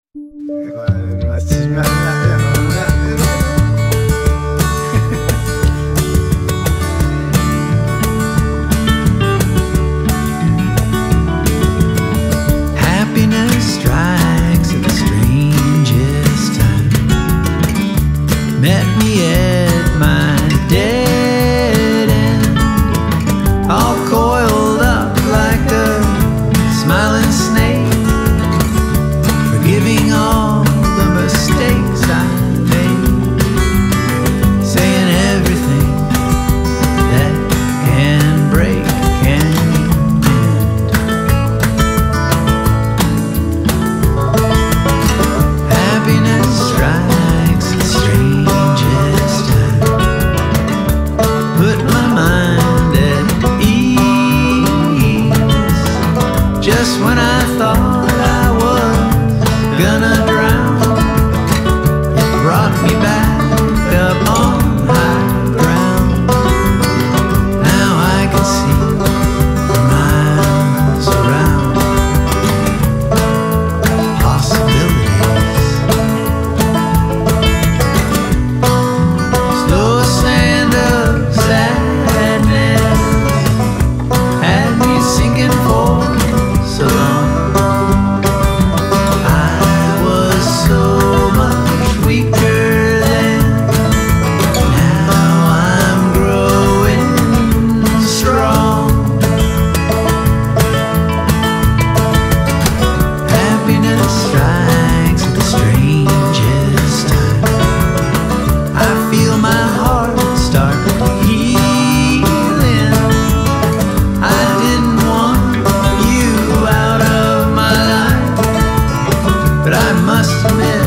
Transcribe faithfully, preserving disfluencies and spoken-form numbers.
Happiness strikes at the strangest time. Met me at my dead end, all coiled up like a smiling snake, forgiving all the mistakes I made, saying everything that can break can mend. Happiness strikes the strangest time. Put my mind at ease just when I thought I was gonna drown. It brought me back up on high ground. Now I can see for miles around possibilities. Slow sand of sadness had me sinking for so long. I was so much weaker then. Now I'm growing strong. Happiness strikes at the strangest time. I feel my heart start healing. I didn't want you out of my life, but I must admit